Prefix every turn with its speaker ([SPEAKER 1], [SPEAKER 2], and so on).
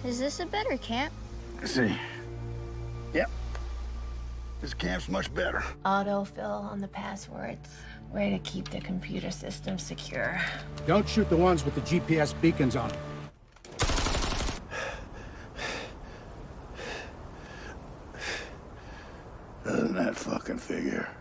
[SPEAKER 1] Is this a better camp?
[SPEAKER 2] I see. Yep. This camp's much better.
[SPEAKER 3] Autofill on the passwords. Way to keep the computer system secure.
[SPEAKER 4] Don't shoot the ones with the GPS beacons on them.
[SPEAKER 2] Doesn't that fucking figure?